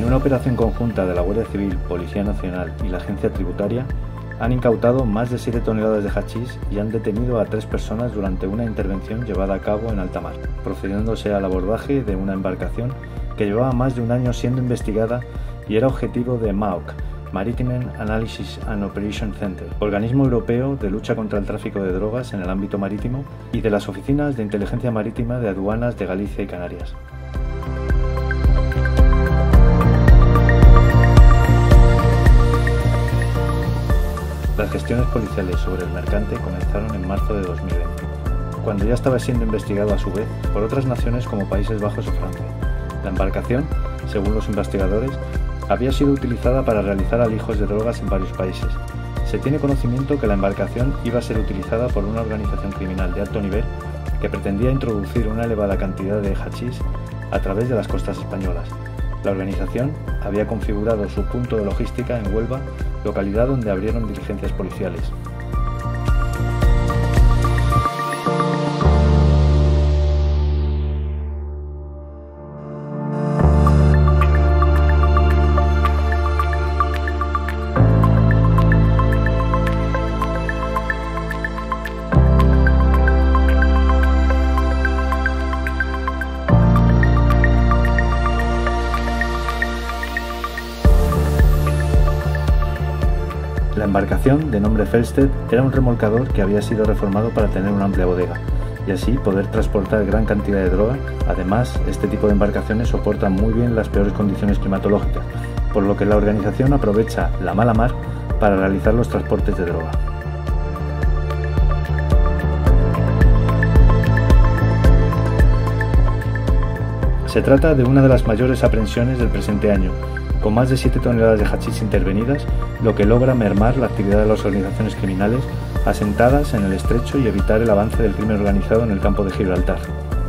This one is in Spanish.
una operación conjunta de la Guardia Civil, Policía Nacional y la Agencia Tributaria, han incautado más de 7 toneladas de hachís y han detenido a 3 personas durante una intervención llevada a cabo en alta mar, procediéndose al abordaje de una embarcación que llevaba más de un año siendo investigada y era objetivo de MAOC, Maritime Analysis and Operation Center, organismo europeo de lucha contra el tráfico de drogas en el ámbito marítimo, y de las oficinas de inteligencia marítima de aduanas de Galicia y Canarias. Las gestiones policiales sobre el mercante comenzaron en marzo de 2020, cuando ya estaba siendo investigado a su vez por otras naciones como Países Bajos y Francia. La embarcación, según los investigadores, había sido utilizada para realizar alijos de drogas en varios países. Se tiene conocimiento que la embarcación iba a ser utilizada por una organización criminal de alto nivel que pretendía introducir una elevada cantidad de hachís a través de las costas españolas. La organización había configurado su punto de logística en Huelva, localidad donde abrieron diligencias policiales. La embarcación, de nombre Felsted, era un remolcador que había sido reformado para tener una amplia bodega y así poder transportar gran cantidad de droga. Además, este tipo de embarcaciones soportan muy bien las peores condiciones climatológicas, por lo que la organización aprovecha la mala mar para realizar los transportes de droga. Se trata de una de las mayores aprehensiones del presente año, con más de 7 toneladas de hachís intervenidas, lo que logra mermar la actividad de las organizaciones criminales asentadas en el estrecho y evitar el avance del crimen organizado en el campo de Gibraltar.